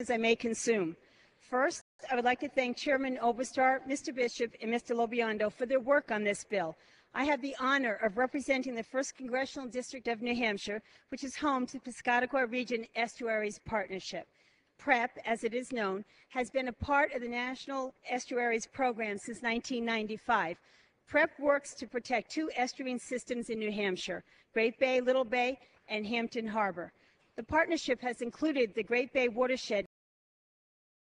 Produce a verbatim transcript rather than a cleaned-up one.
as I may consume. First, I would like to thank Chairman Oberstar, Mister Bishop, and Mister Lobiondo for their work on this bill. I have the honor of representing the first Congressional District of New Hampshire, which is home to Piscataqua Region Estuaries Partnership. PrEP, as it is known, has been a part of the National Estuaries Program since nineteen ninety-five. PrEP works to protect two estuarine systems in New Hampshire, Great Bay, Little Bay, and Hampton Harbor. The partnership has included the Great Bay watershed